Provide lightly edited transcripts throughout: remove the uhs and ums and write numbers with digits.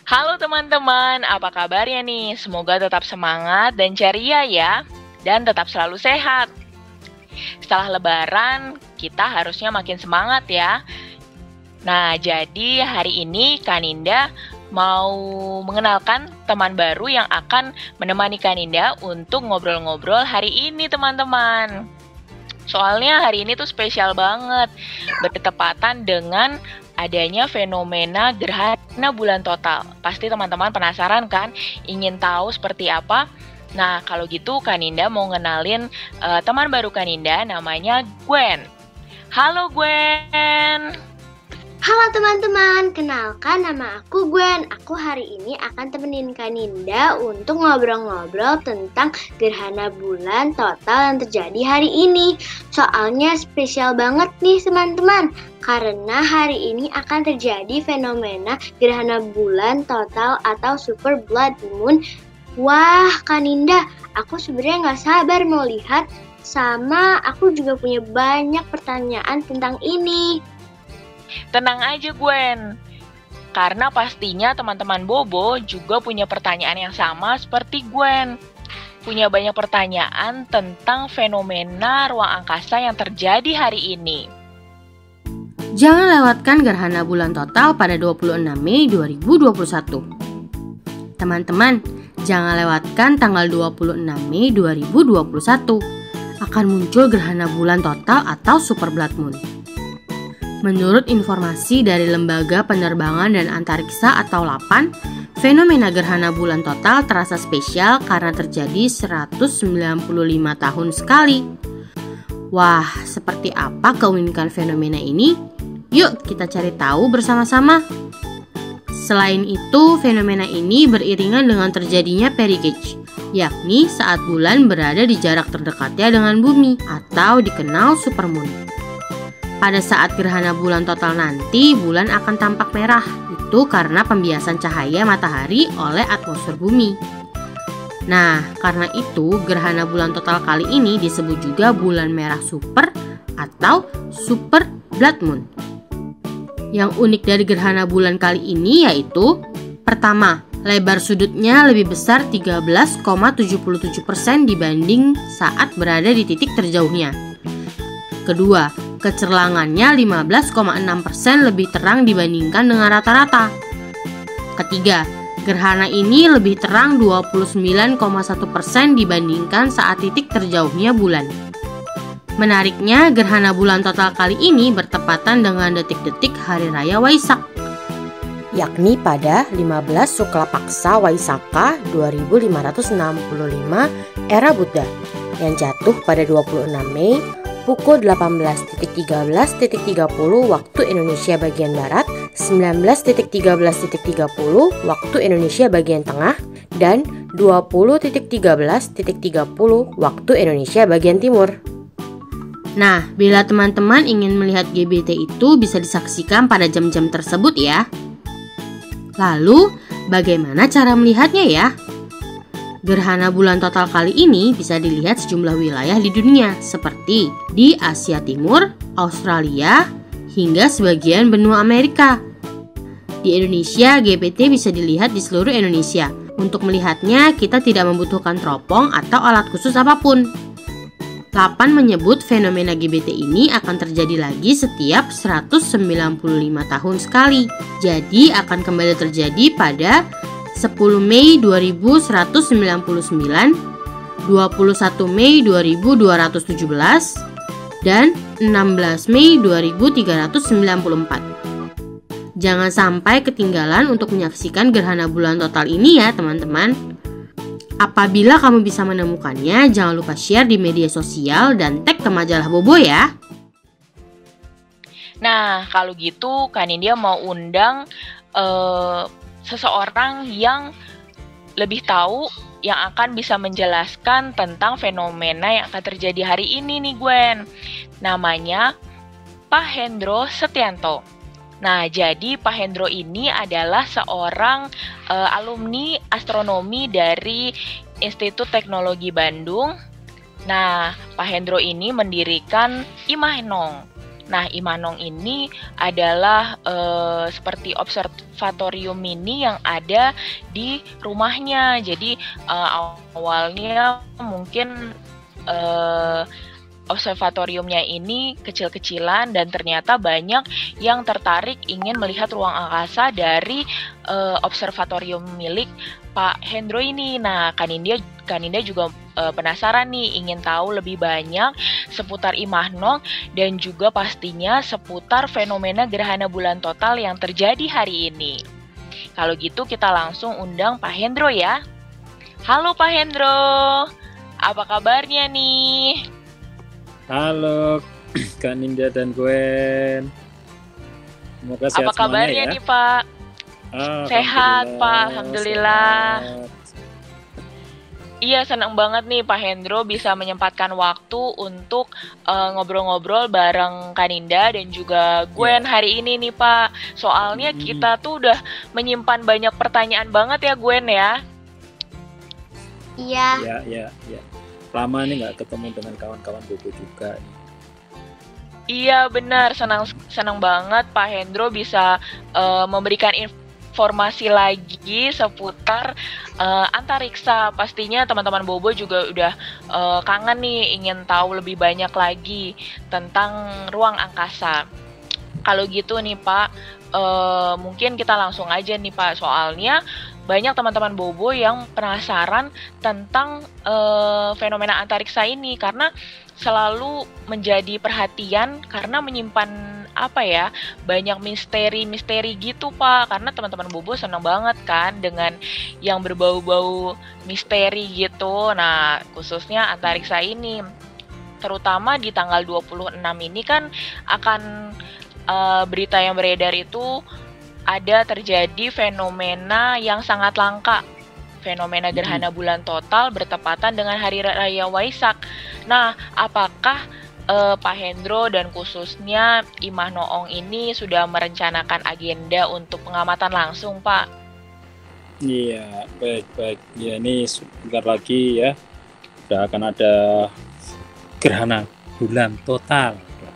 Halo teman-teman, apa kabarnya nih? Semoga tetap semangat dan ceria ya, dan tetap selalu sehat. Setelah Lebaran, kita harusnya makin semangat ya. Nah, jadi hari ini Kaninda mau mengenalkan teman baru yang akan menemani Kaninda untuk ngobrol-ngobrol hari ini, teman-teman. Soalnya hari ini tuh spesial banget, bertepatan dengan adanya fenomena gerhana bulan total. Pasti teman-teman penasaran kan, ingin tahu seperti apa? Nah, kalau gitu Kaninda mau ngenalin teman baru Kaninda, namanya Gwen. Halo Gwen. Halo teman-teman, kenalkan nama aku Gwen. Aku hari ini akan temenin Kaninda untuk ngobrol-ngobrol tentang gerhana bulan total yang terjadi hari ini. Soalnya spesial banget nih teman-teman, karena hari ini akan terjadi fenomena gerhana bulan total atau super blood moon. Wah Kaninda, aku sebenarnya gak sabar mau lihat, sama aku juga punya banyak pertanyaan tentang ini. Tenang aja Gwen, karena pastinya teman-teman Bobo juga punya pertanyaan yang sama seperti Gwen. Punya banyak pertanyaan tentang fenomena ruang angkasa yang terjadi hari ini. Jangan lewatkan gerhana bulan total pada 26 Mei 2021. Teman-teman, jangan lewatkan tanggal 26 Mei 2021. Akan muncul gerhana bulan total atau super blood moon. Menurut informasi dari Lembaga Penerbangan dan Antariksa atau LAPAN, fenomena gerhana bulan total terasa spesial karena terjadi 195 tahun sekali. Wah, seperti apa keunikan fenomena ini? Yuk kita cari tahu bersama-sama. Selain itu, fenomena ini beriringan dengan terjadinya perigage, yakni saat bulan berada di jarak terdekatnya dengan bumi atau dikenal supermoon. Pada saat gerhana bulan total nanti, bulan akan tampak merah. Itu karena pembiasan cahaya matahari oleh atmosfer bumi. Nah, karena itu gerhana bulan total kali ini disebut juga bulan merah super atau super blood moon. Yang unik dari gerhana bulan kali ini yaitu: pertama, lebar sudutnya lebih besar 13,77% dibanding saat berada di titik terjauhnya. Kedua, kecerlangannya 15,6% lebih terang dibandingkan dengan rata-rata. Ketiga, gerhana ini lebih terang 29,1% dibandingkan saat titik terjauhnya bulan. Menariknya, gerhana bulan total kali ini bertepatan dengan detik-detik Hari Raya Waisak, yakni pada 15 Sukla Paksa Waisaka 2565 era Buddha, yang jatuh pada 26 Mei pukul 18.13.30 waktu Indonesia bagian Barat, 19.13.30 waktu Indonesia bagian Tengah, dan 20.13.30 waktu Indonesia bagian Timur. Nah, bila teman-teman ingin melihat GBT itu bisa disaksikan pada jam-jam tersebut ya. Lalu, bagaimana cara melihatnya ya? Gerhana bulan total kali ini bisa dilihat sejumlah wilayah di dunia seperti di Asia Timur, Australia, hingga sebagian benua Amerika. Di Indonesia, GBT bisa dilihat di seluruh Indonesia. Untuk melihatnya, kita tidak membutuhkan teropong atau alat khusus apapun. LAPAN menyebut fenomena GBT ini akan terjadi lagi setiap 195 tahun sekali. Jadi akan kembali terjadi pada 10 Mei 2199, 21 Mei 2217, dan 16 Mei 2394. Jangan sampai ketinggalan untuk menyaksikan gerhana bulan total ini ya teman-teman. Apabila kamu bisa menemukannya, jangan lupa share di media sosial dan tag ke majalah Bobo ya. Nah, kalau gitu Kanindia mau undang seseorang yang lebih tahu, yang akan bisa menjelaskan tentang fenomena yang akan terjadi hari ini nih Gwen. Namanya Pak Hendro Setianto. Nah, jadi Pak Hendro ini adalah seorang alumni astronomi dari Institut Teknologi Bandung. Nah, Pak Hendro ini mendirikan Imah Enong. Nah, Imanong ini adalah seperti observatorium mini yang ada di rumahnya. Jadi awalnya mungkin observatoriumnya ini kecil-kecilan dan ternyata banyak yang tertarik ingin melihat ruang angkasa dari observatorium milik Pak Hendro ini. Nah, Kaninda juga penasaran nih, ingin tahu lebih banyak seputar Imanong dan juga pastinya seputar fenomena gerhana bulan total yang terjadi hari ini. Kalau gitu kita langsung undang Pak Hendro ya. Halo Pak Hendro, apa kabarnya nih? Halo Kak Ninda dan Gwen. Semoga sehat apa kabarnya semuanya, nih Pak? Sehat Pak, alhamdulillah. Sehat. Iya, senang banget nih Pak Hendro bisa menyempatkan waktu untuk ngobrol-ngobrol bareng Kaninda dan juga Gwen hari ini nih Pak. Soalnya kita tuh udah menyimpan banyak pertanyaan banget ya Gwen ya. Iya. Ya. Lama nih nggak ketemu dengan kawan-kawan Bobo juga. Iya benar, senang banget Pak Hendro bisa memberikan informasi lagi seputar antariksa. Pastinya teman-teman Bobo juga udah kangen nih, ingin tahu lebih banyak lagi tentang ruang angkasa. Kalau gitu nih Pak, mungkin kita langsung aja nih Pak, soalnya banyak teman-teman Bobo yang penasaran tentang fenomena antariksa ini karena selalu menjadi perhatian karena menyimpan banyak misteri gitu Pak, karena teman-teman Bobo senang banget kan dengan yang berbau-bau misteri gitu. Nah, khususnya antariksa ini, terutama di tanggal 26 ini kan akan berita yang beredar itu ada terjadi fenomena yang sangat langka, fenomena gerhana bulan total bertepatan dengan Hari Raya Waisak. Nah, apakah Pak Hendro dan khususnya Imah Noong ini sudah merencanakan agenda untuk pengamatan langsung, Pak? Iya, baik. Ya, ini sebentar lagi ya, sudah akan ada gerhana bulan total.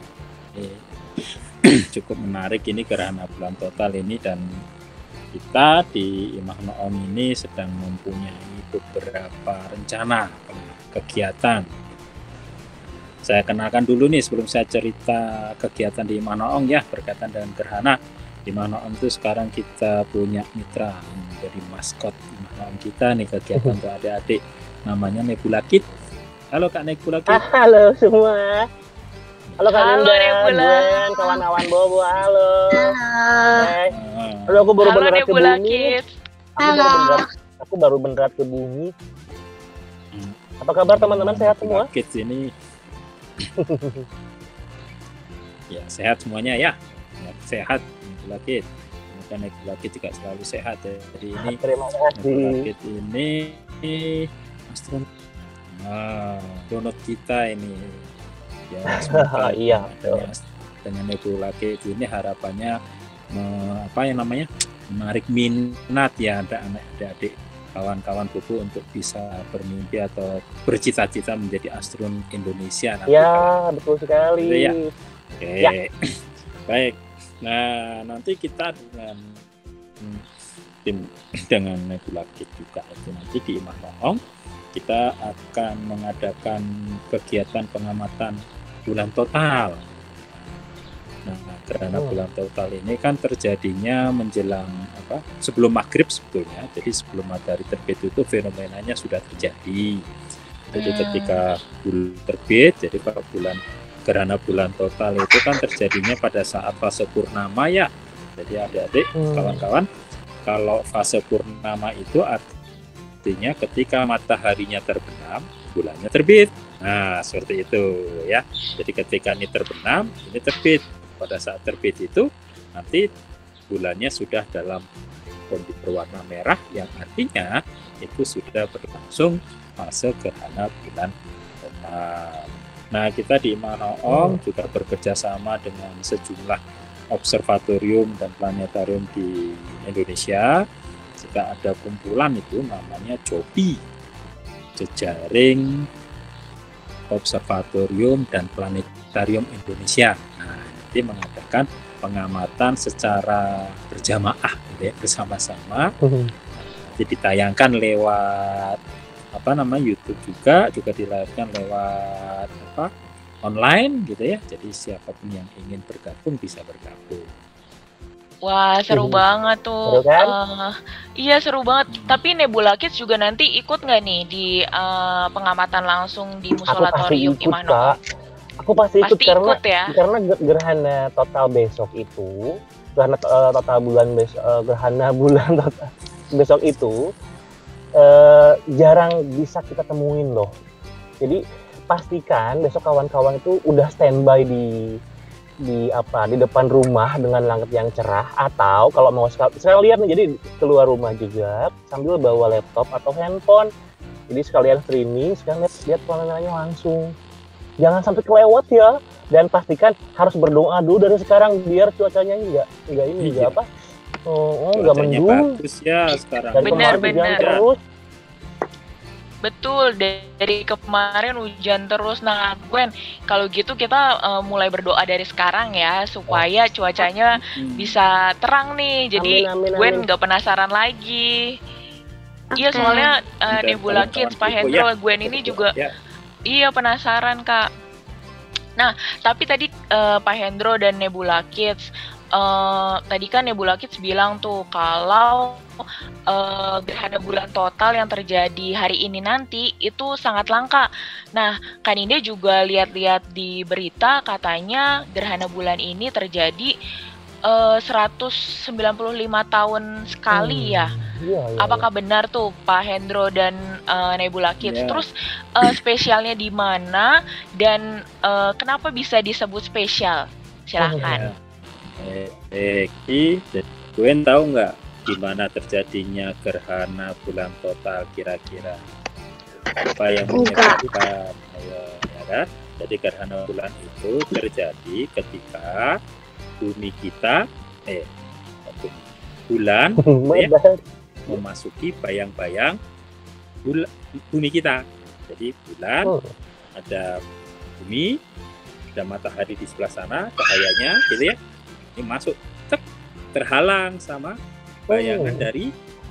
Cukup menarik ini gerhana bulan total ini, dan kita di Imah Noong ini sedang mempunyai beberapa rencana kegiatan. Saya kenalkan dulu nih sebelum saya cerita kegiatan di Imah Noong ya, berkaitan dengan gerhana. Di Imah Noong itu sekarang kita punya mitra menjadi maskot Imah Noong kita nih, kegiatan untuk adik-adik, namanya Nebula Kid. Halo Kak Nebula Kid. Halo semua. Halo Kak Ninda, Nebula. Gwen, kawan-kawan Bobo, halo. Halo. Halo, aku baru Halo mendarat ke Nebula bumi. Kids. Aku baru mendarat ke bumi. Apa kabar teman-teman, sehat semua? Kids ini ya, sehat semuanya ya. Sehat Nebula Kid. Semoga Nebula Kid juga selalu sehat ya. Jadi ini Terima Nebula kasih. Kid ini donat kita ini ya, semoga Iya, dengan Nebula Kid ini harapannya menarik minat ya adik-adik kawan-kawan Bobo untuk bisa bermimpi atau bercita-cita menjadi astronot Indonesia nanti. Ya, betul sekali. Gitu ya. Oke. Ya. Baik. Nah, nanti kita dengan Nebula Kid juga itu nanti di Imah Noong kita akan mengadakan kegiatan pengamatan bulan total. Nah, gerhana bulan total ini kan terjadinya menjelang sebelum maghrib sebetulnya. Jadi sebelum matahari terbit itu fenomenanya sudah terjadi. Jadi ketika bulan terbit, jadi bulan gerhana bulan total itu kan terjadinya pada saat fase purnama ya. Jadi adik-adik, kawan-kawan, kalau fase purnama itu artinya ketika mataharinya terbenam, bulannya terbit. Nah, seperti itu ya. Jadi ketika ini terbenam, ini terbit. Pada saat terbit itu nanti bulannya sudah dalam kondisi berwarna merah, yang artinya itu sudah berlangsung fase gerhana bulan total. Nah, kita di Imah Noong juga bekerja sama dengan sejumlah observatorium dan planetarium di Indonesia. Jika ada kumpulan itu namanya JOPI, Jejaring Observatorium dan Planetarium Indonesia. Nah, nanti mengadakan pengamatan secara berjamaah gitu ya, bersama-sama. Jadi ditayangkan lewat YouTube juga dilayangkan lewat online gitu ya. Jadi siapapun yang ingin bergabung bisa bergabung. Wah, seru banget tuh. Seru kan? Iya, seru banget. Tapi Nebula Kids juga nanti ikut nggak nih di pengamatan langsung di Musolatorium Imah Noong? Aku pasti ikut ikut ya. Karena gerhana total besok itu, gerhana total bulan total besok itu jarang bisa kita temuin loh. Jadi pastikan besok kawan-kawan itu udah standby di depan rumah dengan langit yang cerah, atau kalau mau sekalian nih, jadi keluar rumah juga sambil bawa laptop atau handphone, jadi sekalian streaming, sekalian lihat pemandangannya langsung. Jangan sampai kelewat ya, dan pastikan harus berdoa dulu dari sekarang biar cuacanya nggak mendung. Bagus ya sekarang. Benar. Terus. Betul, dari kemarin hujan terus. Nah, Gwen, kalau gitu kita mulai berdoa dari sekarang ya, supaya cuacanya bisa terang nih. Jadi Gwen nggak penasaran lagi. Iya, soalnya Nebula Kids, Pak Hendro, Gwen ini juga iya penasaran, Kak. Nah, tapi tadi Pak Hendro dan Nebula Kids, tadi kan Nebula Kids bilang tuh kalau gerhana bulan total yang terjadi hari ini nanti itu sangat langka. Nah, Kak Ninda juga lihat-lihat di berita katanya gerhana bulan ini terjadi 195 tahun sekali ya. Iya. Apakah benar tuh Pak Hendro dan Nebula Kids? Iya. Terus spesialnya di mana dan kenapa bisa disebut spesial? Silahkan. Gwen tahu nggak di mana terjadinya gerhana bulan total kira-kira? Apa yang menyebabkan? Ya kan? Jadi gerhana bulan itu terjadi ketika bumi kita, bulan memasuki bayang-bayang bumi kita. Jadi bulan ada bumi, ada matahari di sebelah sana, cahayanya gitu ya. Ini masuk, terhalang sama bayangan dari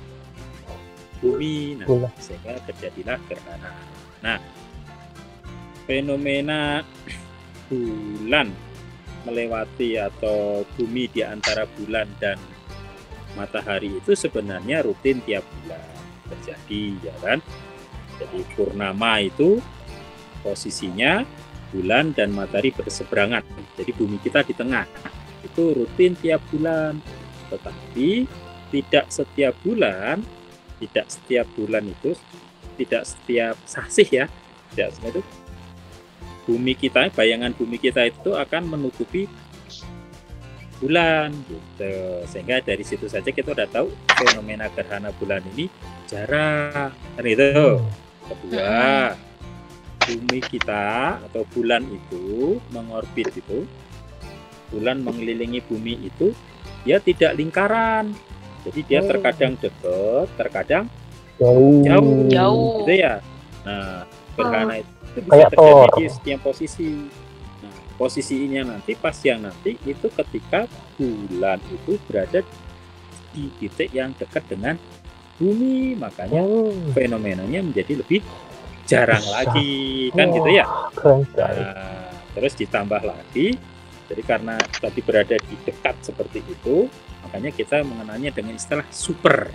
bumi. Nah, sehingga terjadilah gerhana. Nah, fenomena bulan melewati atau bumi di antara bulan dan matahari itu sebenarnya rutin tiap bulan terjadi, ya kan? Jadi purnama itu posisinya bulan dan matahari berseberangan. Jadi bumi kita di tengah. Itu rutin tiap bulan. Tetapi tidak setiap bulan itu, tidak setiap sasih ya, tidak semua itu bumi kita, bayangan bumi kita itu akan menutupi bulan gitu. Sehingga dari situ saja kita udah tahu fenomena gerhana bulan ini jarang kan itu. Kedua, bumi kita atau bulan itu mengorbit itu, bulan mengelilingi bumi itu dia tidak lingkaran. Jadi dia terkadang dekat, terkadang jauh gitu ya. Nah, gerhana itu bisa terjadi di setiap posisi. Nah, posisinya nanti pas yang nanti itu ketika bulan itu berada di titik yang dekat dengan bumi, makanya fenomenanya menjadi lebih jarang lagi kan gitu ya. Nah, terus ditambah lagi, jadi karena tadi berada di dekat seperti itu, makanya kita mengenalnya dengan istilah super.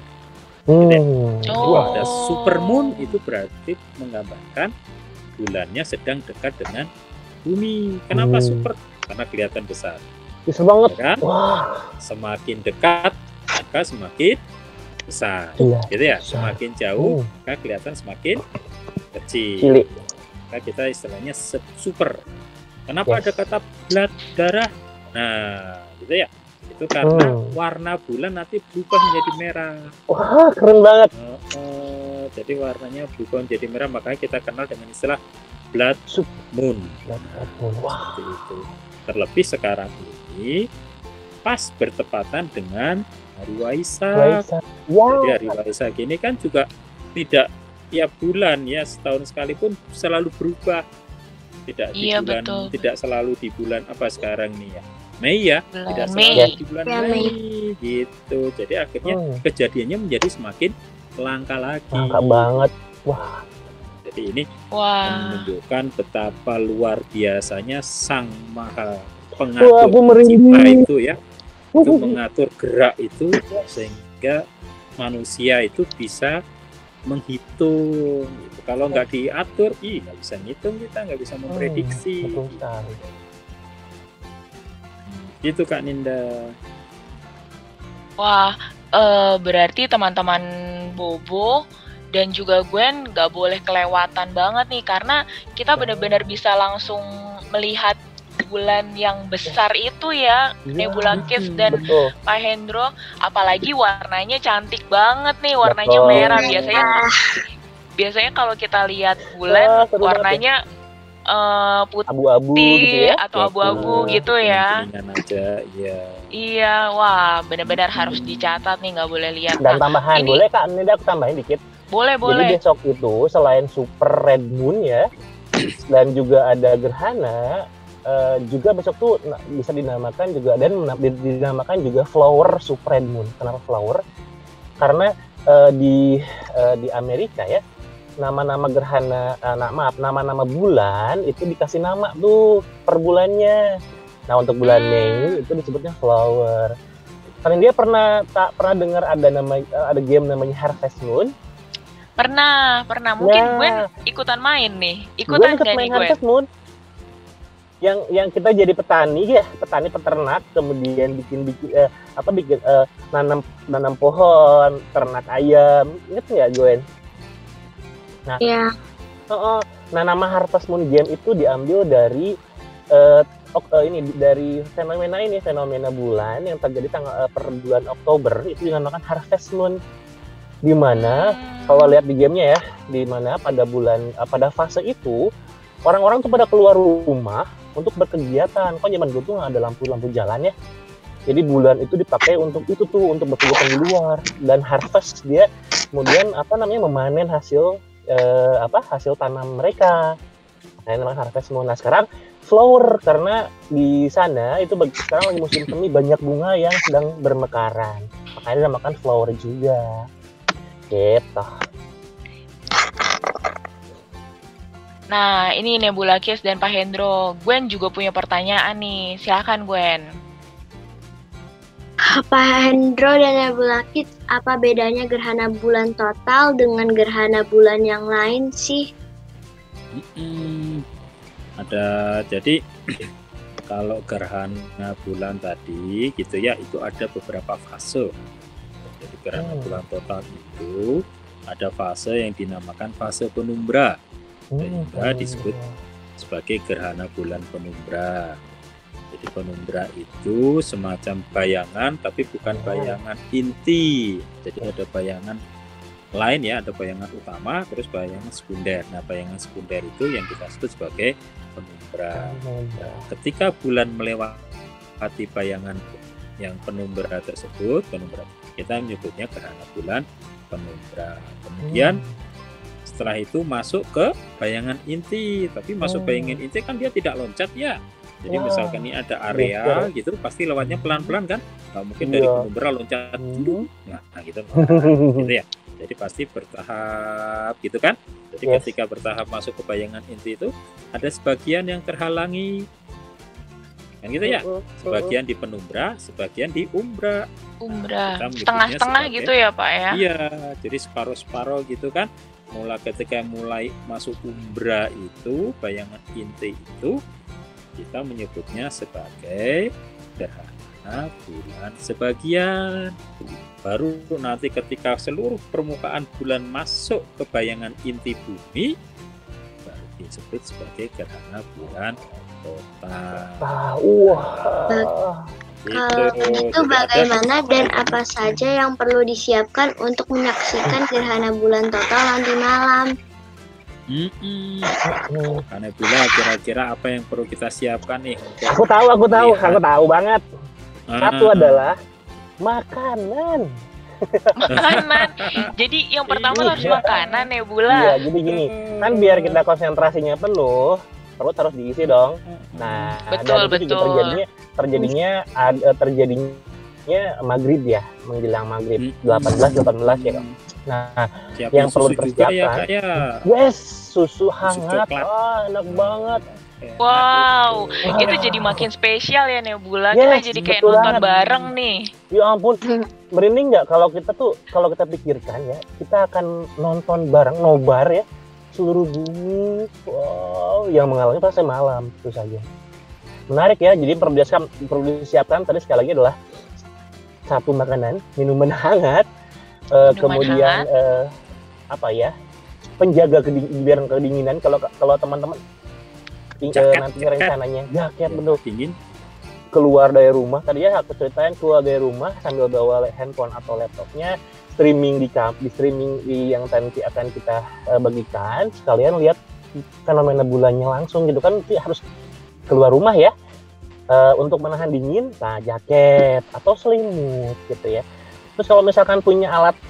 Ada super moon itu berarti menggambarkan bulannya sedang dekat dengan bumi. Kenapa super? Karena kelihatan besar. Bisa banget. Ya kan? Semakin dekat maka semakin besar. Gitu ya. Semakin jauh maka kelihatan semakin kecil. Maka kita istilahnya super. Kenapa ada kata blood darah? Nah, gitu ya. Itu karena warna bulan nanti berubah menjadi merah. Wah, keren banget. Jadi warnanya berubah menjadi merah, makanya kita kenal dengan istilah blood moon. Seperti itu. Terlebih sekarang ini pas bertepatan dengan hari Waisak. Jadi hari Waisak ini kan juga tidak tiap bulan ya, setahun sekali pun selalu berubah. Tidak di bulan, tidak selalu di bulan apa sekarang nih ya. Mei ya, Bulan tidak Mei. salah di bulan Ya, Mei gitu. Jadi akhirnya kejadiannya menjadi semakin langka lagi. Langka banget. Wah, Jadi ini Wah. menunjukkan betapa luar biasanya Sang Maha wah, Pengatur aku merinding. pencipta itu ya, itu mengatur gerak itu sehingga manusia itu bisa menghitung gitu. Kalau nggak diatur, nggak bisa ngitung, kita nggak bisa memprediksi. Betul sekali. Gitu Kak Ninda. Wah, berarti teman-teman Bobo dan juga Gwen nggak boleh kelewatan banget nih, karena kita benar-benar bisa langsung melihat bulan yang besar itu ya, Nebula Kids dan Betul. Pak Hendro. Apalagi warnanya cantik banget nih, warnanya Betul. merah. Biasanya kalau kita lihat bulan, Seru banget warnanya putih Abu-abu gitu ya. atau abu-abu gitu ya. Kuning-kuningan aja, iya. Iya, wah benar-benar harus dicatat nih, nggak boleh lihat. Dan Nah, tambahan, ini- boleh Kak Ninda aku tambahin dikit. boleh. Jadi besok itu selain super red moon ya, dan juga ada gerhana, juga besok tuh bisa dinamakan juga dinamakan juga flower super red moon. Kenapa flower? Karena di Amerika ya, nama-nama gerhana, nama-nama bulan itu dikasih nama tuh per bulannya. Nah untuk bulan Mei itu disebutnya flower. Kalian dia pernah dengar ada game namanya Harvest Moon? Pernah. Mungkin Nah. Gwen ikutan main nih. Gue Ikutan ikut nggak nih main Gwen? Harvest Moon. Yang kita jadi petani ya, petani peternak, kemudian bikin nanam pohon, ternak ayam. Ingat nggak Gwen? Nah, Ya. nah nama Harvest Moon game itu diambil dari dari fenomena bulan yang terjadi per bulan Oktober, itu dinamakan Harvest Moon. Di mana kalau lihat di gamenya ya, di mana pada fase itu orang-orang tuh pada keluar rumah untuk berkegiatan. Kok zaman dulu tuh nggak ada lampu-lampu jalan ya. Jadi bulan itu dipakai untuk itu tuh, untuk berkegiatan di luar. Dan harvest dia kemudian memanen hasil hasil tanam mereka. Nah, ini namanya Harvest Moon. Nah, sekarang flower karena di sana itu sekarang lagi musim semi, banyak bunga yang sedang bermekaran. Makanya dinamakan flower juga. Gitu. Nah, ini Nebula Kids dan Pak Hendro. Gwen juga punya pertanyaan nih. Silakan Gwen. Pak Hendro dan Nebula Kids, apa bedanya gerhana bulan total dengan gerhana bulan yang lain sih? Ada, jadi kalau gerhana bulan tadi gitu ya, itu ada beberapa fase. Jadi gerhana bulan total itu ada fase yang dinamakan fase penumbra, sehingga disebut sebagai gerhana bulan penumbra. Jadi penumbra itu semacam bayangan, tapi bukan bayangan inti. Jadi ada bayangan lain ya, ada bayangan utama, terus bayangan sekunder. Nah, bayangan sekunder itu yang kita sebut sebagai penumbra. Ketika bulan melewati bayangan yang penumbra tersebut, kita menyebutnya gerhana bulan penumbra. Kemudian setelah itu masuk ke bayangan inti, tapi masuk bayangan inti kan dia tidak loncat ya. Jadi misalkan ini ada area gitu, pasti lewatnya pelan-pelan kan, nggak mungkin dari penumbra loncat dulu, nah gitu, gitu ya. Jadi pasti bertahap gitu kan. Jadi ketika bertahap masuk ke bayangan inti itu ada sebagian yang terhalangi, kan gitu ya. Sebagian di penumbra, sebagian di umbra. Setengah-setengah gitu ya Pak ya? Iya, jadi separuh-separuh gitu kan. Ketika mulai masuk umbra itu, bayangan inti itu, kita menyebutnya sebagai gerhana bulan sebagian. Baru nanti ketika seluruh permukaan bulan masuk ke bayangan inti bumi, baru disebut sebagai gerhana bulan total. Kalau itu bagaimana dan apa saja yang perlu disiapkan untuk menyaksikan gerhana bulan total nanti malam? Karena bila kira-kira apa yang perlu kita siapkan nih? Aku tahu banget. Satu adalah makanan. Makanan. Jadi yang pertama harus makanan Nebula. Iya, jadi gini, kan biar kita konsentrasinya penuh, perut harus diisi dong. Nah, Betul, dan itu juga terjadinya maghrib ya, menjelang maghrib 18 ya. Nah, yang perlu dipersiapkan, susu hangat, enak banget. Wow, itu jadi makin spesial ya Nebula. Kita jadi kayak nonton bareng nih. Ya ampun, merinding nggak kalau kita pikirkan ya, kita akan nonton bareng, nobar ya, seluruh bumi. Wow, yang mengalami pas malam itu saja. Menarik ya. Jadi perlu disiapkan tadi sekali lagi adalah satu makanan, minuman hangat, kemudian penjaga biar kedinginan. Kalau teman-teman nantinya rencananya jaket betul dingin, keluar dari rumah, tadi ya aku ceritain, keluar dari rumah sambil bawa handphone atau laptopnya, streaming di streaming yang nanti akan kita bagikan, sekalian lihat fenomena bulannya langsung gitu kan. Harus keluar rumah ya, untuk menahan dingin, nah jaket atau selimut gitu ya. Terus kalau misalkan punya alat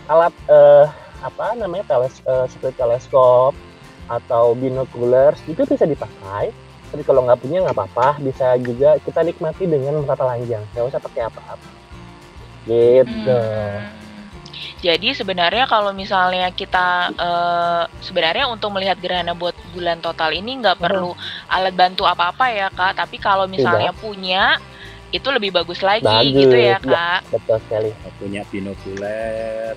seperti teleskop atau binoculars, itu bisa dipakai. Tapi kalau nggak punya nggak apa-apa, bisa juga kita nikmati dengan mata telanjang, nggak usah pakai apa-apa gitu. Jadi sebenarnya kalau misalnya kita sebenarnya untuk melihat gerhana bulan total ini nggak perlu alat bantu apa-apa ya Kak, tapi kalau misalnya punya itu lebih bagus lagi gitu ya Kak. Ya, betul sekali. Punya binokuler.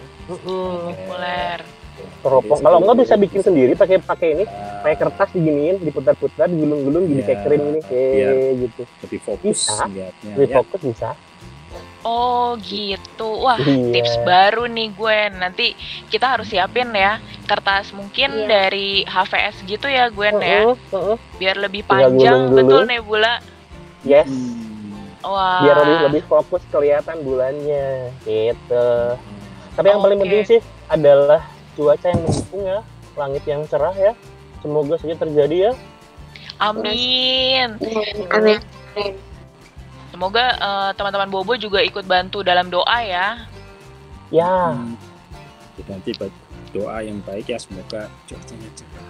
Teropong. Kalau nggak bisa bikin sendiri pakai ini, pakai kertas diginiin, diputar-putar, digulung-gulung, jadi kayak krim ini kayak gitu. Lebih fokus lihatnya. Lebih fokus bisa. Oh gitu. Wah, tips baru nih Gwen. Nanti kita harus siapin ya kertas mungkin dari HVS gitu ya Gwen ya. Biar lebih panjang, betul Nebula. Yes. Wah. Biar lebih fokus kelihatan bulannya gitu. Tapi yang paling penting sih adalah cuaca yang mendukung ya, langit yang cerah ya. Semoga saja terjadi ya. Amin. Amin. Semoga teman-teman Bobo juga ikut bantu dalam doa ya. Ya. Kita nanti doa yang baik ya, semoga cuacanya cerah.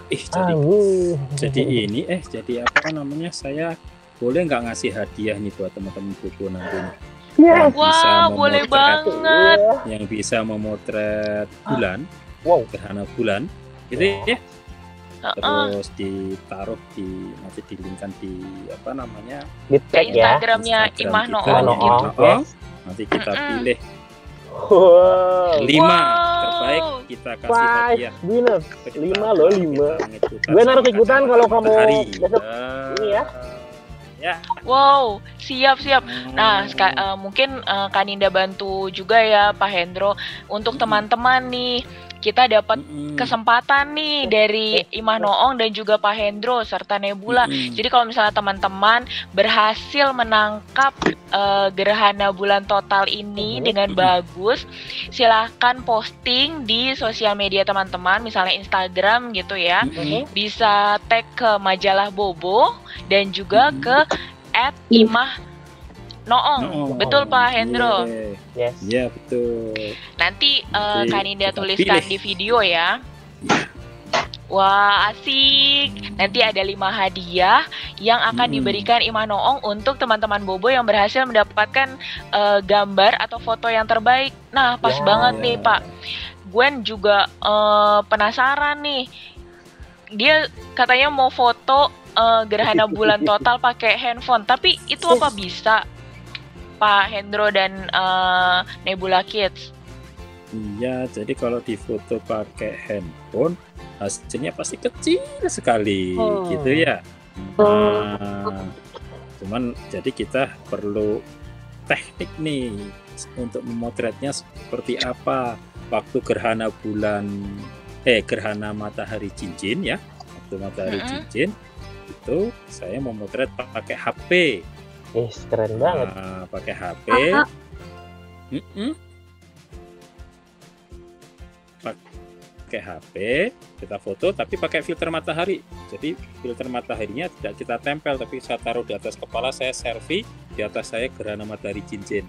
Jadi apa namanya, saya boleh nggak ngasih hadiah nih buat teman-teman Bobo nantinya? Wah, boleh banget. Yang bisa memotret bulan, gerhana bulan, itu ya. Terus ditaruh nanti dilingkan di di tag ya, Instagramnya Imah Noong gitu. Nanti kita pilih 5 terbaik, kita kasih hadiah. 5 loh, 5. Gue harus ikutan kalau kamu besok ini ya. Wow, siap. Nah, mungkin Kaninda bantu juga ya Pak Hendro untuk teman-teman nih. Kita dapat kesempatan nih dari Imah Noong dan juga Pak Hendro serta Nebula. Jadi kalau misalnya teman-teman berhasil menangkap gerhana bulan total ini dengan bagus, silahkan posting di sosial media teman-teman, misalnya Instagram gitu ya. Bisa tag ke majalah Bobo dan juga ke @imah Noong. Betul Pak Hendro? Yes. Iya, betul. Nanti Kaninda tuliskan di video ya. Wah, asik. Nanti ada 5 hadiah yang akan diberikan Imah Noong untuk teman-teman Bobo yang berhasil mendapatkan gambar atau foto yang terbaik. Nah, pas banget nih Pak. Gwen juga penasaran nih. Dia katanya mau foto gerhana bulan total pakai handphone. Tapi itu apa bisa Pak Hendro dan Nebula Kids? Iya, jadi kalau difoto pakai handphone hasilnya pasti kecil sekali gitu ya. Cuman jadi kita perlu teknik nih untuk memotretnya seperti apa. Waktu gerhana matahari cincin ya. Waktu matahari cincin itu saya memotret pakai HP. Keren banget. Pakai HP. Pakai HP, kita foto tapi pakai filter matahari. Jadi filter mataharinya tidak kita tempel, tapi saya taruh di atas kepala, saya selfie, di atas saya gerhana matahari cincin.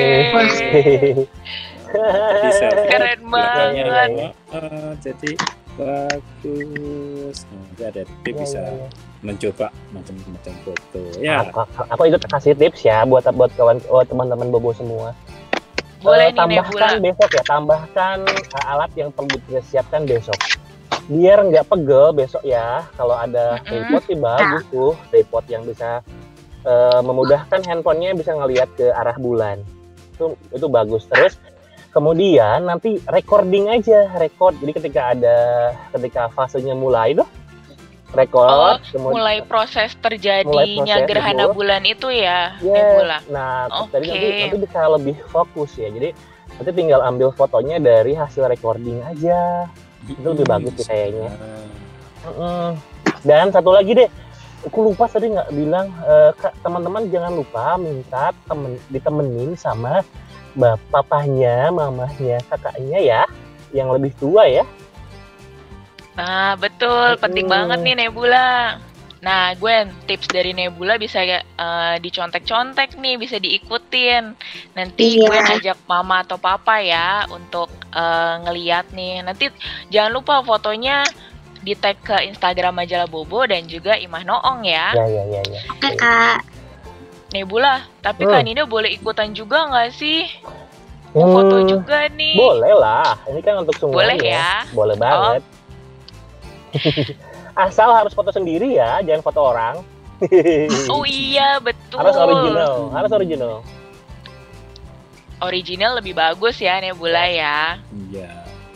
Keren banget. Jadi bagus. Nanti ada tips Ya, bisa ya, ya. mencoba macam-macam foto. Ya, Aku ikut kasih tips ya buat teman-teman Bobo semua. Boleh nih Tambahkan Nebula. besok ya, tambahkan alat yang perlu disiapkan besok. Biar nggak pegel besok ya. Kalau ada tripod sih bagus tuh, tripod yang bisa memudahkan handphonenya bisa ngelihat ke arah bulan. Itu bagus. Terus kemudian nanti recording aja, Jadi ketika fasenya mulai tuh record, Mulai proses terjadinya proses, gerhana betul. bulan itu ya, Yes. Nebula. Nah, Oke. nanti bisa lebih fokus ya. Jadi nanti tinggal ambil fotonya dari hasil recording aja. Itu lebih bagus sih kayaknya. Dan satu lagi deh, aku lupa tadi nggak bilang, teman-teman jangan lupa minta ditemenin sama papahnya, mamahnya, kakaknya ya, yang lebih tua ya. Nah, betul. Penting banget nih Nebula. Nah, Gwen, tips dari Nebula bisa dicontek-contek nih, bisa diikutin. Nanti Iya. Gwen ajak mama atau papa ya untuk ngeliat nih. Nanti jangan lupa fotonya di tag ke Instagram Majalah Bobo dan juga Imah Noong ya. Ya. Oke, Kak. Nebula, tapi Kak Nida boleh ikutan juga nggak sih? Mau foto juga nih. Boleh lah. Ini kan untuk semuanya. Boleh ya? Boleh banget. Asal harus foto sendiri ya, jangan foto orang. Oh iya, betul. Harus original. Original lebih bagus ya Nebula ya. Iya.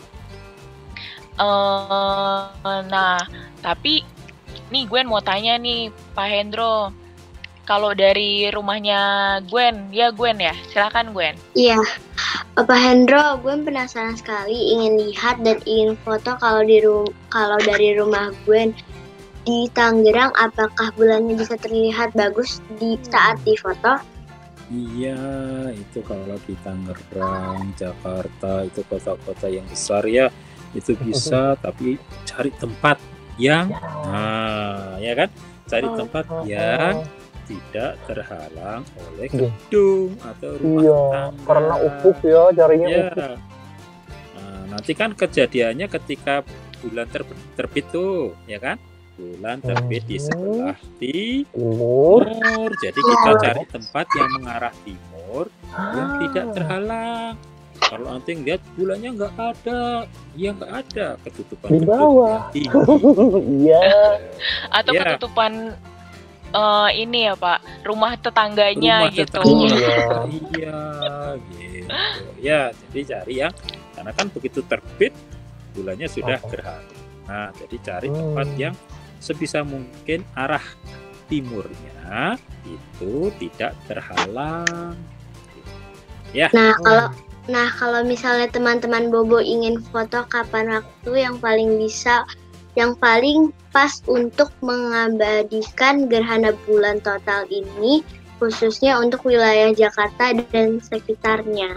Nah, tapi nih Gwen mau tanya nih Pak Hendro. Kalau dari rumahnya Gwen ya, silakan Gwen. Iya, Pak Hendro, gue penasaran sekali ingin lihat dan ingin foto kalau dari rumah gue di Tangerang, apakah bulannya bisa terlihat bagus di saat difoto? Iya, itu kalau di Tangerang, Jakarta, itu kota-kota yang besar ya, itu bisa, tapi cari tempat yang, ya kan, cari tempat yang tidak terhalang oleh gedung atau rumah tangga. Karena ufuk ya, carinya ufuk. Nah, nanti kan kejadiannya ketika bulan terbit tuh, ya kan? Bulan terbit di sebelah timur. Jadi kita cari tempat yang mengarah timur yang tidak terhalang. Kalau nanti lihat bulannya nggak ada, ya nggak ada, ketutupan di bawah. Iya. Atau ketutupan ini ya Pak, rumah tetangganya gitu. Iya, gitu. Ya, jadi cari yang, karena kan begitu terbit bulannya sudah gerhana. Nah, jadi cari tempat yang sebisa mungkin arah timurnya itu tidak terhalang. Ya. Nah, kalau misalnya teman-teman Bobo ingin foto kapan waktu yang paling pas untuk mengabadikan gerhana bulan total ini, khususnya untuk wilayah Jakarta dan sekitarnya.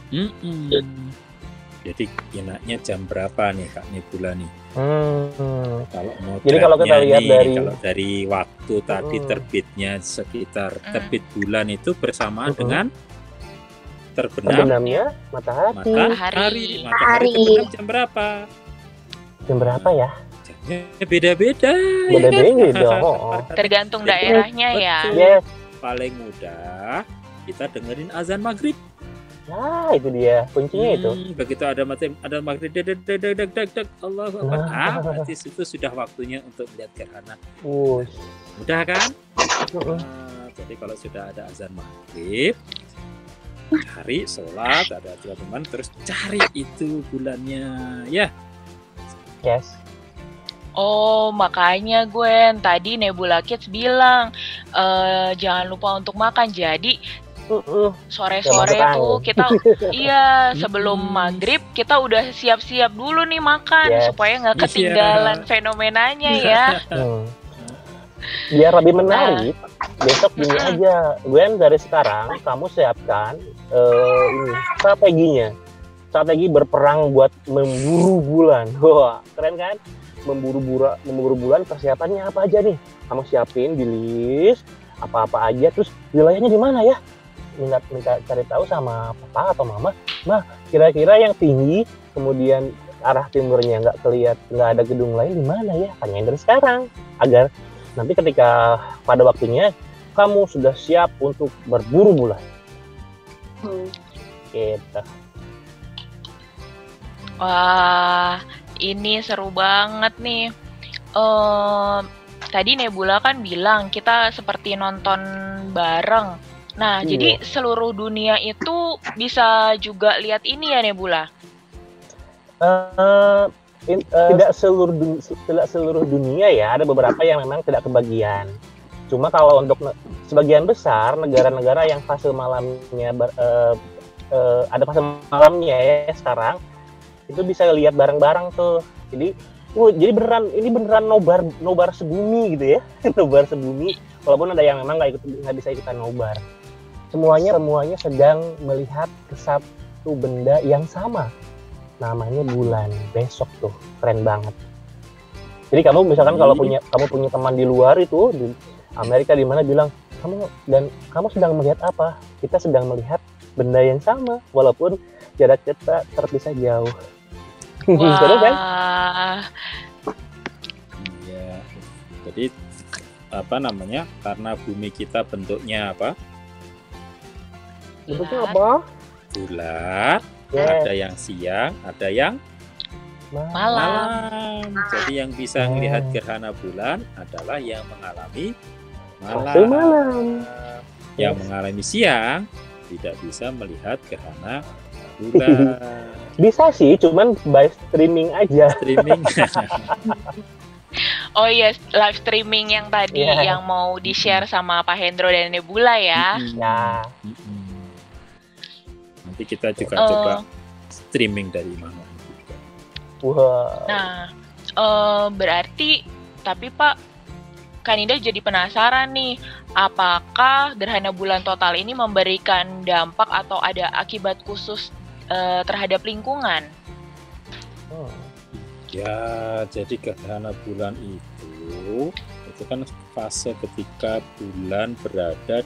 Jadi enaknya jam berapa nih Kak Nebula nih? Kalau mau kalau kita lihat dari waktu tadi terbitnya sekitar terbit bulan itu bersamaan dengan terbenamnya matahari. Matahari terbenam jam berapa? Jam berapa ya? Beda-beda. Tergantung daerahnya ya. Yes. Paling mudah kita dengerin azan maghrib. Nah, itu dia kuncinya itu. Begitu ada maghrib, Allahu Akbar. Berarti itu sudah waktunya untuk melihat gerhana. Mudah kan? Jadi kalau sudah ada azan maghrib, cari sholat, ada teman-teman, terus cari itu bulannya, ya. Yes. Oh, makanya Gwen, tadi Nebula Kids bilang jangan lupa untuk makan. Jadi sore-sore tuh kita sebelum maghrib kita udah siap-siap dulu nih makan supaya nggak ketinggalan fenomenanya ya. Biar lebih menarik, besok gini aja, Gwen, dari sekarang kamu siapkan strateginya. Strategi berperang buat memburu bulan. Wah, keren kan? Memburu bulan, persiapannya apa aja nih? Kamu siapin di list apa-apa aja, terus wilayahnya di mana ya? Minta cari tahu sama papa atau mama. Kira-kira yang tinggi, kemudian arah timurnya nggak ada gedung lain, di mana ya? Tanyain dari sekarang agar nanti ketika pada waktunya kamu sudah siap untuk berburu bulan. Gitu. Wah, ini seru banget nih. Tadi Nebula kan bilang kita seperti nonton bareng. Nah, jadi seluruh dunia itu bisa juga lihat ini ya, Nebula? Tidak seluruh dunia ya, ada beberapa yang memang tidak kebagian. Cuma kalau untuk sebagian besar negara-negara yang fase malamnya ada fase malamnya ya sekarang, itu bisa lihat bareng-bareng tuh. Jadi beneran nobar sebumi gitu ya. Nobar sebumi, walaupun ada yang memang nggak bisa ikutan nobar. Semuanya sedang melihat ke satu benda yang sama. Namanya bulan. Besok tuh keren banget. Jadi kamu misalkan kalau kamu punya teman di luar itu di Amerika di mana bilang kamu sedang melihat apa? Kita sedang melihat benda yang sama walaupun jarak kita terpisah jauh. Wah. Kan? Iya. Jadi karena bumi kita bentuknya apa? Bentuknya apa? Bulat. Yes. Ada yang siang, ada yang malam. Jadi yang bisa melihat gerhana bulan adalah yang mengalami malam. Yang mengalami siang tidak bisa melihat gerhana bulan. Bisa sih, cuman by streaming aja. Streaming. Oh iya, live streaming yang tadi yang mau di-share sama Pak Hendro dan Nebula ya. Ya. Nanti kita juga coba streaming dari mana. Wow. Nah, berarti tapi Pak, Kanida jadi penasaran nih, apakah gerhana bulan total ini memberikan dampak atau ada akibat khusus terhadap lingkungan? Ya, jadi gerhana bulan itu kan fase ketika bulan berada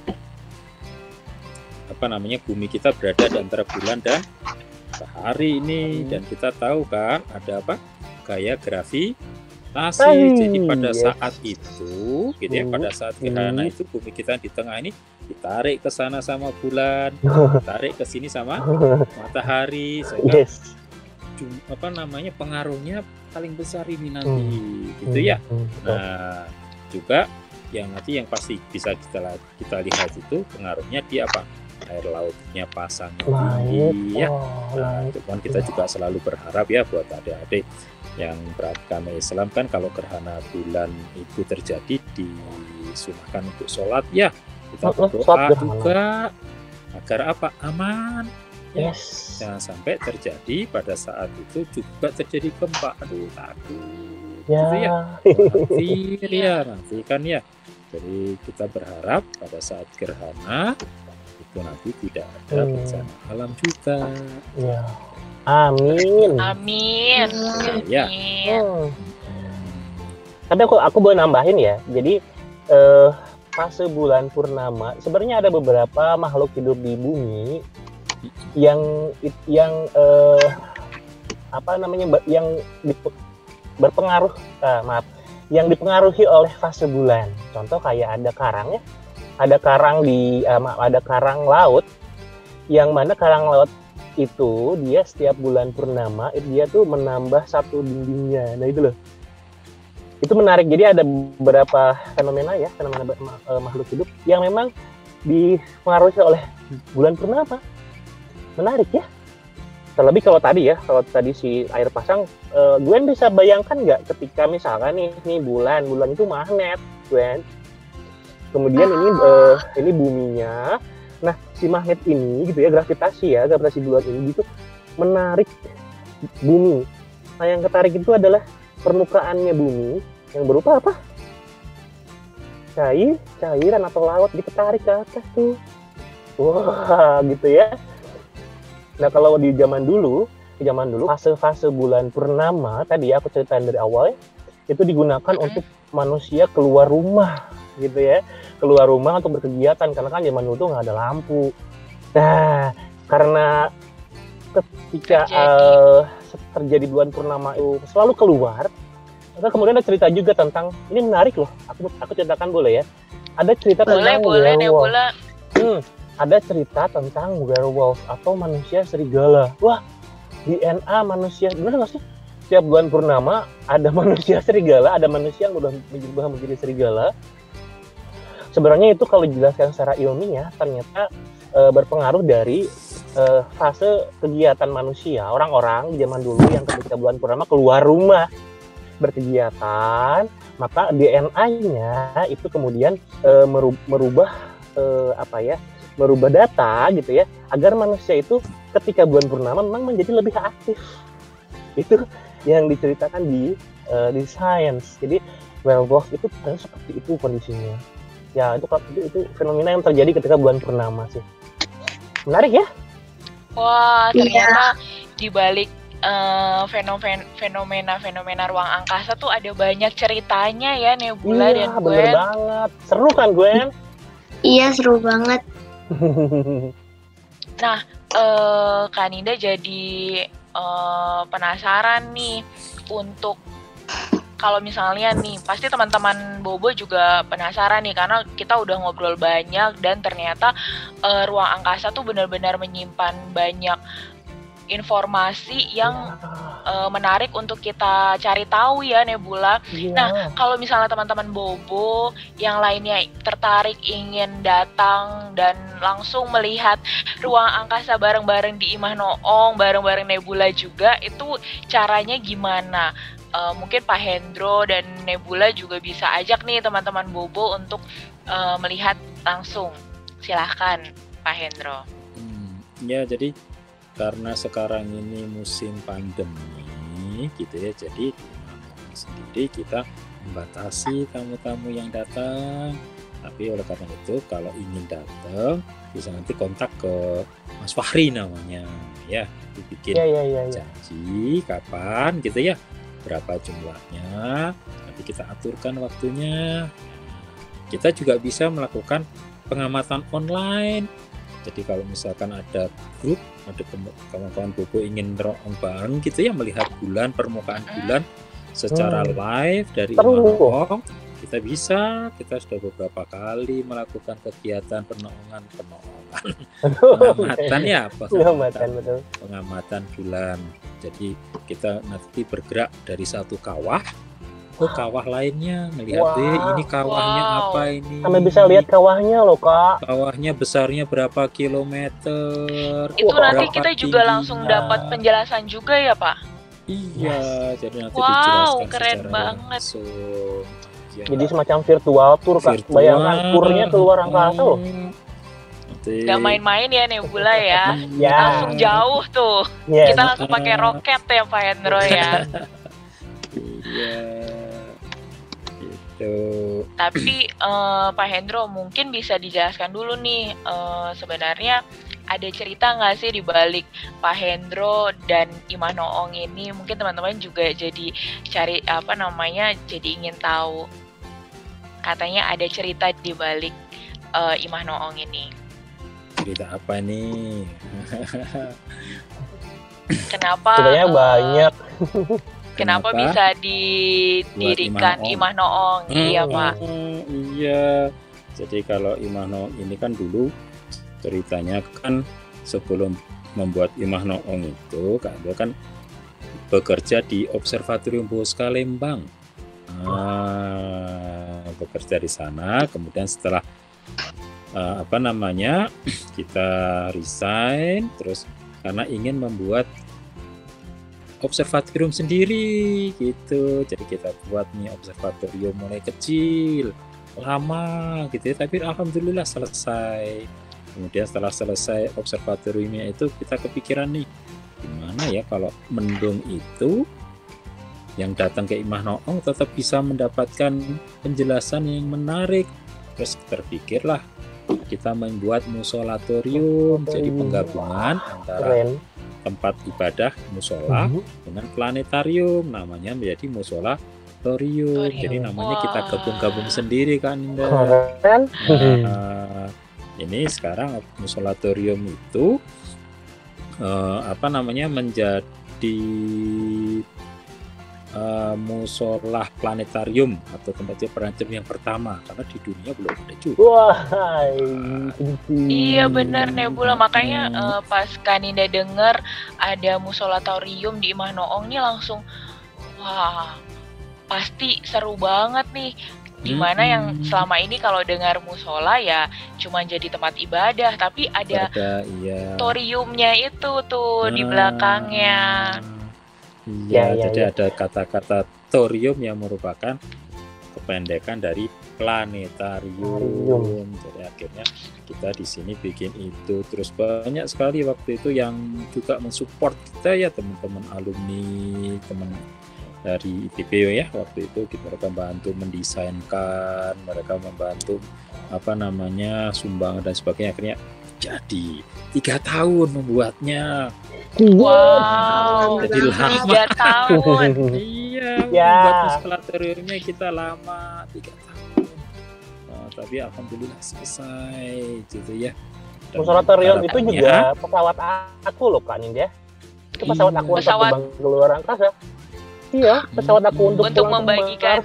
bumi kita berada di antara bulan dan matahari ini, dan kita tahu kan ada gaya gravitasi. Jadi pada saat itu gitu ya, pada saat gerhana itu bumi kita di tengah ini ditarik ke sana sama bulan, ditarik ke sini sama matahari, sehingga pengaruhnya paling besar ini nanti gitu ya. Nah, juga yang pasti bisa kita lihat itu pengaruhnya di air lautnya pasang tinggi ya. Nah, itu kan kita juga selalu berharap ya buat adik-adik yang beragama Islam kan, kalau gerhana bulan itu terjadi disunahkan untuk sholat ya. Kita berdoa juga agar aman. Yes. Jangan sampai terjadi pada saat itu juga terjadi gempa. Aduh, takut. Ya. Gitu ya. Nanti kan ya. Jadi kita berharap pada saat gerhana itu nanti tidak ada bencana alam juga. Ya. Amin. Amin. Ya. Tapi aku boleh nambahin ya. Jadi fase bulan purnama sebenarnya ada beberapa makhluk hidup di bumi yang berpengaruh yang dipengaruhi oleh fase bulan. Contoh kayak ada karang ya. Ada karang laut, yang mana karang laut itu dia setiap bulan purnama dia tuh menambah satu dindingnya. Nah itu loh. Itu menarik. Jadi ada beberapa fenomena makhluk hidup yang memang dipengaruhi oleh bulan purnama. Menarik ya. Terlebih kalau tadi si air pasang, Gwen bisa bayangkan nggak ketika misalkan nih bulan itu magnet, Gwen. Kemudian ini buminya. Nah, si magnet ini gitu ya, gravitasi bulan ini gitu menarik bumi. Nah, yang ketarik itu adalah permukaannya bumi yang berupa apa? Cairan atau laut diketarik ke atas tuh. Wah, gitu ya. Nah, kalau di zaman dulu fase-fase bulan purnama tadi aku ceritain dari awal ya, itu digunakan untuk manusia keluar rumah gitu ya, keluar rumah untuk berkegiatan karena kan zaman dulu tuh nggak ada lampu. Nah, karena ketika terjadi bulan purnama itu selalu keluar. Atau kemudian ada cerita juga tentang, ini menarik loh, aku ceritakan boleh ya? Ada cerita tentang werewolf. Ada cerita tentang werewolf atau manusia serigala. Wah, DNA manusia, benar nggak sih? Setiap bulan purnama ada manusia serigala, ada manusia yang udah berubah menjadi serigala. Sebenarnya itu kalau dijelaskan secara ilmiah, ternyata berpengaruh dari fase kegiatan manusia, orang-orang di zaman dulu yang ketika bulan purnama keluar rumah berkegiatan, maka DNA-nya itu kemudian merubah merubah data gitu ya, agar manusia itu ketika bulan purnama memang menjadi lebih aktif. Itu yang diceritakan di science. Jadi werewolf itu seperti itu kondisinya. Ya itu fenomena yang terjadi ketika bulan purnama sih. Menarik ya? Wah, ternyata di balik fenomena ruang angkasa tuh ada banyak ceritanya ya, Nebula dan Gwen. Iya, bener banget. Seru kan, Gwen? Iya, seru banget. Nah, Kak Ninda jadi penasaran nih untuk kalau misalnya nih, pasti teman-teman Bobo juga penasaran nih karena kita udah ngobrol banyak dan ternyata ruang angkasa tuh benar-benar menyimpan banyak informasi yang menarik untuk kita cari tahu ya, Nebula. Nah, kalau misalnya teman-teman Bobo yang lainnya tertarik ingin datang dan langsung melihat ruang angkasa bareng-bareng di Imah Noong, bareng-bareng Nebula juga, itu caranya gimana? Mungkin Pak Hendro dan Nebula juga bisa ajak nih teman-teman Bobo untuk melihat langsung. Silahkan Pak Hendro. Ya, jadi karena sekarang ini musim pandemi gitu ya, jadi di Imah Noong sendiri kita membatasi tamu-tamu yang datang. Tapi oleh karena itu kalau ingin datang bisa nanti kontak ke Mas Fahri namanya ya, dibikin janji kapan gitu ya, berapa jumlahnya, nanti kita aturkan waktunya. Kita juga bisa melakukan pengamatan online. Jadi kalau misalkan ada grup, ada kawan-kawan Bobo ingin terombang gitu ya, melihat bulan, permukaan bulan secara live dari Imah Noong, kita sudah beberapa kali melakukan kegiatan pengamatan ya, pengamatan bulan. Jadi kita nanti bergerak dari satu kawah ke kawah lainnya, ngelihat ini kawahnya apa ini. Sampai bisa lihat kawahnya loh, Kak. Kawahnya besarnya berapa kilometer. Itu nanti kita juga langsung dapat penjelasan juga ya, Pak? Iya, jadi nanti dijelaskan keren secara banget. langsung. Ya. Jadi semacam virtual tour, Kak. Bayangkan turnya keluar angkasa loh. Gak main-main ya Nebula ya. Langsung jauh tuh. Kita langsung pakai roket ya Pak Hendro ya. Iya. Gitu. Tapi Pak Hendro mungkin bisa dijelaskan dulu nih, sebenarnya ada cerita nggak sih di balik Pak Hendro dan Imah Noong ini? Mungkin teman-teman juga jadi jadi ingin tahu. Katanya ada cerita di balik Imah Noong ini. Cerita apa nih? Kenapa? Ceritanya banyak. Kenapa bisa didirikan Imah Noong? Iya Pak. Iya. Jadi kalau Imah Noong ini kan dulu ceritanya kan sebelum membuat Imah Noong itu Kak Ando kan bekerja di Observatorium Bosca Lembang. Bekerja di sana, kemudian setelah kita resign, terus karena ingin membuat observatorium sendiri gitu, jadi kita buat nih observatorium mulai kecil, lama gitu ya, tapi alhamdulillah selesai. Kemudian setelah selesai observatoriumnya itu kita kepikiran nih, gimana ya kalau mendung itu yang datang ke Imah Noong tetap bisa mendapatkan penjelasan yang menarik. Terus terpikirlah kita membuat musolatorium, jadi penggabungan antara tempat ibadah musola dengan planetarium, namanya menjadi musolatorium. Jadi namanya kita gabung-gabung sendiri kan Indah. Ini sekarang musolatorium itu menjadi musola planetarium atau tempat perancam yang pertama, karena di dunia belum ada juga. Wah, Iya bener Nebula, makanya pas Kaninda denger ada musolatorium di Imah Noong nih langsung wah pasti seru banget nih. Dimana yang selama ini kalau dengar musola ya cuma jadi tempat ibadah, tapi ada toriumnya itu tuh di belakangnya. Iya, jadi ada kata-kata torium yang merupakan kependekan dari planetarium. Jadi akhirnya kita di sini bikin itu. Terus banyak sekali waktu itu yang juga mensupport kita ya, teman-teman alumni, teman dari ITB ya, waktu itu mereka bantu mendesainkan, mereka membantu sumbangan dan sebagainya. Akhirnya jadi 3 tahun membuatnya. Wow, jadi lama 3 tahun. Iya, membuat musolatoriumnya kita lama 3 tahun. Tapi alhamdulillah selesai gitu ya. Musolatorium itu juga pesawat aku loh Kak Ninda. Itu pesawat aku untuk terbang ke luar angkasa. Iya, pesawat aku untuk membagikan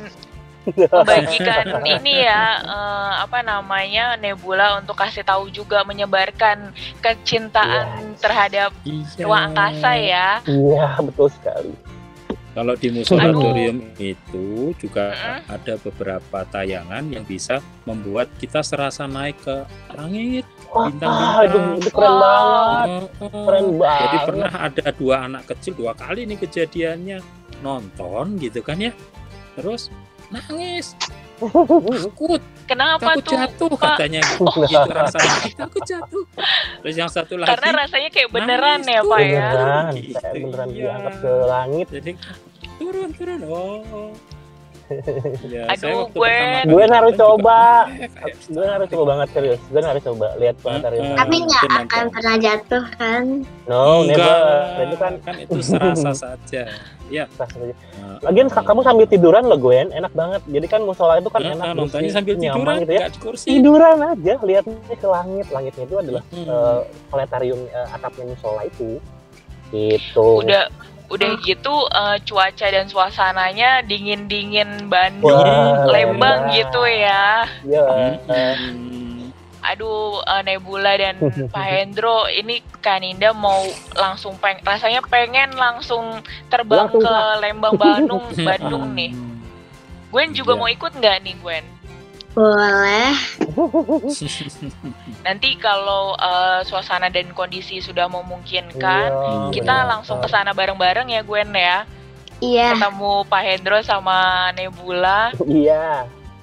ini ya Nebula untuk kasih tahu juga, menyebarkan kecintaan terhadap ruang angkasa ya. Iya, betul sekali. Kalau di musolatorium itu juga ada beberapa tayangan yang bisa membuat kita serasa naik ke langit. Bintang-bintang. Itu keren banget. Keren banget. Jadi pernah ada 2 anak kecil, 2 kali nih kejadiannya, nonton gitu kan ya, terus nangis, takut. Kenapa takut tuh jatuh Pak? katanya gitu rasanya, takut jatuh. Terus yang satu lagi karena rasanya kayak beneran nangis, ya Pak ya, beneran diangkat ke langit. Jadi turun ya, aduh gue harus coba. Gue harus coba banget, serius. Gue harus coba lihat planetarium. Tapi nggak akan pernah jatuh kan? No, never. Itu kan itu serasa saja. Ya. Lagian kamu sambil tiduran loh Gwen, enak banget. Jadi kan musola itu kan enak. Nontonnya sambil tiduran gitu ya. Di kursi. Tiduran aja, lihatnya ke langit. Langitnya itu adalah planetarium atapnya musola itu. Gitu. Udah gitu cuaca dan suasananya dingin-dingin Bandung, Lembang gitu ya. Iya. Aduh Nebula dan Pak Hendro, ini Kaninda mau langsung rasanya pengen langsung terbang ke Lembang Bandung nih. Gwen juga mau ikut nggak nih Gwen? Boleh. Nanti kalau suasana dan kondisi sudah memungkinkan, kita langsung ke sana bareng-bareng ya Gwen ya. Iya. Ketemu Pak Hendro sama Nebula. Iya.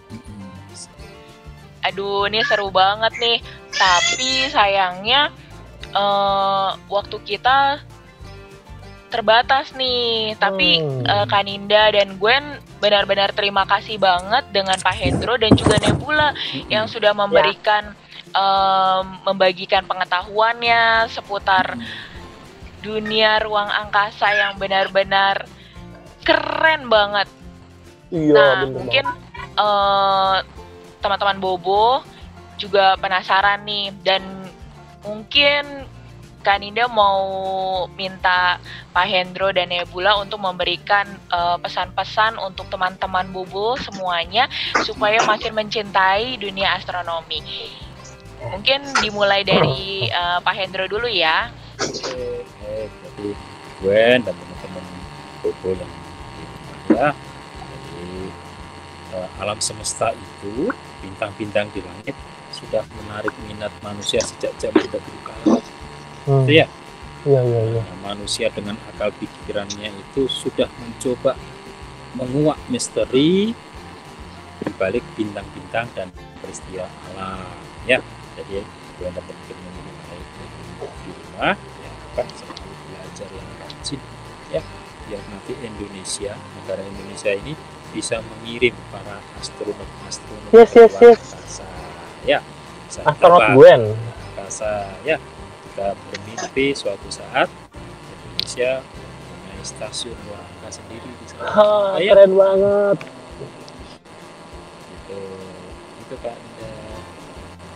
Aduh, ini seru banget nih. Tapi sayangnya waktu kita terbatas nih. Tapi Kaninda dan Gwen benar-benar terima kasih banget dengan Pak Hendro dan juga Nebula yang sudah memberikan membagikan pengetahuannya seputar dunia ruang angkasa yang benar-benar keren banget. Iya, nah, mungkin teman-teman Bobo juga penasaran nih, dan mungkin Kaninda mau minta Pak Hendro dan Nebula untuk memberikan pesan-pesan untuk teman-teman Bobo semuanya supaya makin mencintai dunia astronomi. Mungkin dimulai dari Pak Hendro dulu ya. Jadi Gwen dan teman-teman Bobo yang ya, jadi alam semesta itu, bintang-bintang di langit sudah menarik minat manusia sejak zaman dahulu kala. Ya. Iya. Manusia dengan akal pikirannya itu sudah mencoba menguak misteri di balik bintang-bintang dan peristiwa alam. Ya, jadi Gwen dan teman-teman di rumah ya kan selalu belajar yang rajin ya, biar nanti negara Indonesia ini bisa mengirim para astronot yes. angkasa ya, astronot Gwen angkasa ya. Kita bermimpi suatu saat Indonesia mempunyai stasiun luar angkasa sendiri di sana. Keren banget. Itu kan.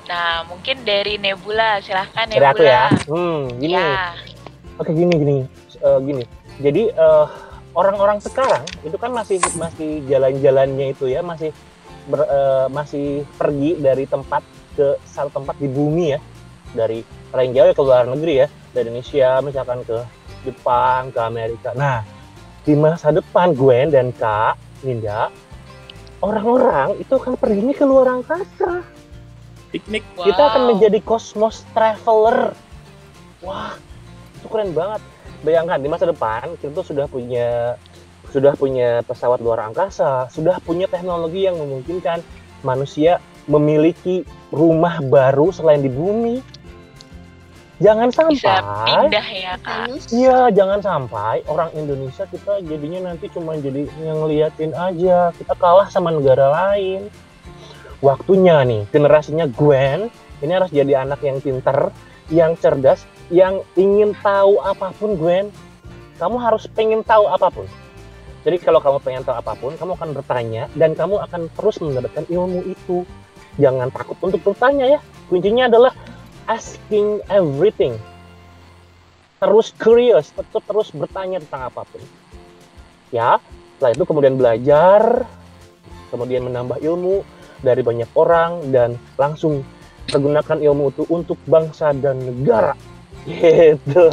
Nah, mungkin dari Nebula, silahkan Dari aku Nebula. ya. Gini. Ya, Oke, gini. Jadi orang-orang sekarang itu kan masih jalan-jalannya itu ya masih pergi dari tempat ke satu tempat di bumi ya, dari paling jauh ya ke luar negeri ya, dari Indonesia misalkan ke Jepang, ke Amerika. Nah, di masa depan Gwen dan Kak Ninda, orang-orang itu akan perginya ke luar angkasa. Piknik. wow. Kita akan menjadi cosmos traveler. Wah, itu keren banget. Bayangkan di masa depan kita tuh sudah punya pesawat luar angkasa, sudah punya teknologi yang memungkinkan manusia memiliki rumah baru selain di bumi. Jangan Bisa sampai, pindah ya, Kak. iya jangan sampai orang Indonesia kita jadinya nanti cuma jadi yang ngeliatin aja, kita kalah sama negara lain. Waktunya nih, generasinya Gwen, ini harus jadi anak yang pinter, yang cerdas, yang ingin tahu apapun Gwen. Kamu harus pengen tahu apapun. Jadi kalau kamu pengen tahu apapun, kamu akan bertanya dan kamu akan terus mendapatkan ilmu itu. Jangan takut untuk bertanya ya. Kuncinya adalah asking everything. Terus curious, terus bertanya tentang apapun. Ya, setelah itu kemudian belajar, kemudian menambah ilmu dari banyak orang dan langsung pergunakan ilmu itu untuk bangsa dan negara. Gitu.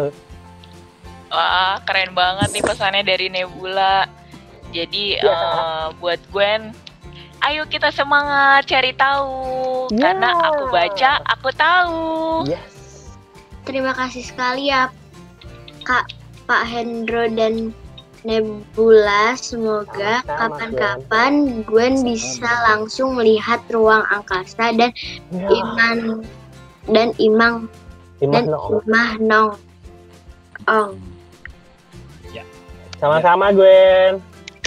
Wah, keren banget nih pesannya dari Nebula. Jadi buat Gwen, ayo kita semangat cari tahu. Ya. Karena aku baca, aku tahu. Yes. Terima kasih sekali ya Kak, Pak Hendro dan Nebula. Semoga Sama-sama, kapan-kapan Gwen bisa langsung melihat ruang angkasa dan Ya. Imang Imah no. Imah Nong Ong. Sama-sama Gwen.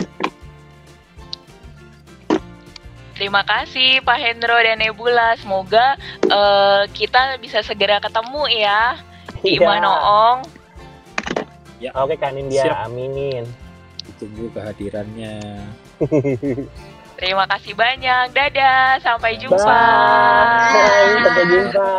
Terima kasih Pak Hendro dan Nebula. Semoga kita bisa segera ketemu ya di Iya. Manoong. Oke Kak Nindya, Siap. aminin. Ditunggu kehadirannya. Terima kasih banyak. Dadah, sampai jumpa. Bye. Sampai jumpa.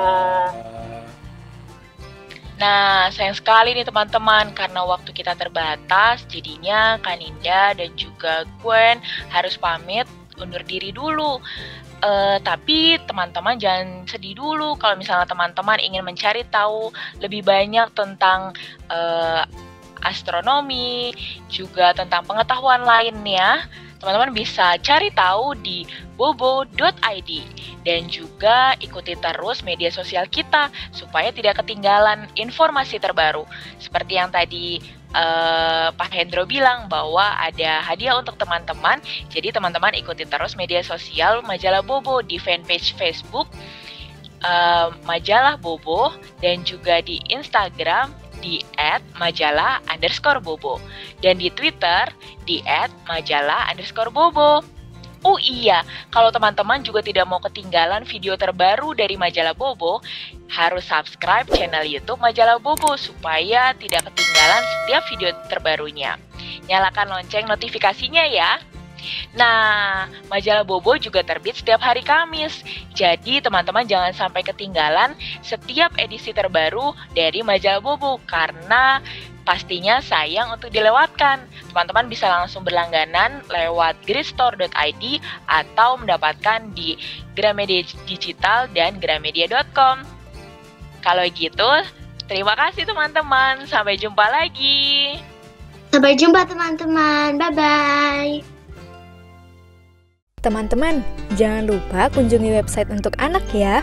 Nah, sayang sekali nih teman-teman, karena waktu kita terbatas, jadinya Kaninda dan juga Gwen harus pamit undur diri dulu. Tapi teman-teman jangan sedih dulu kalau misalnya teman-teman ingin mencari tahu lebih banyak tentang astronomi, juga tentang pengetahuan lainnya. Teman-teman bisa cari tahu di bobo.id dan juga ikuti terus media sosial kita supaya tidak ketinggalan informasi terbaru. Seperti yang tadi Pak Hendro bilang bahwa ada hadiah untuk teman-teman. Jadi teman-teman ikuti terus media sosial Majalah Bobo di fanpage Facebook Majalah Bobo dan juga di Instagram di @majalah_bobo dan di Twitter di @majalah_bobo. Oh iya, kalau teman-teman juga tidak mau ketinggalan video terbaru dari Majalah Bobo, harus subscribe channel YouTube Majalah Bobo supaya tidak ketinggalan setiap video terbarunya. Nyalakan lonceng notifikasinya ya. Nah, Majalah Bobo juga terbit setiap hari Kamis. Jadi teman-teman jangan sampai ketinggalan setiap edisi terbaru dari Majalah Bobo karena pastinya sayang untuk dilewatkan. Teman-teman bisa langsung berlangganan lewat gridstore.id atau mendapatkan di Gramedia Digital dan gramedia.com. Kalau gitu, terima kasih teman-teman. Sampai jumpa lagi. Sampai jumpa teman-teman. Bye-bye. Teman-teman, jangan lupa kunjungi website untuk anak ya,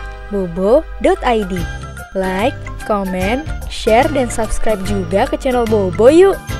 bobo.id. Like, comment, share, dan subscribe juga ke channel Bobo yuk!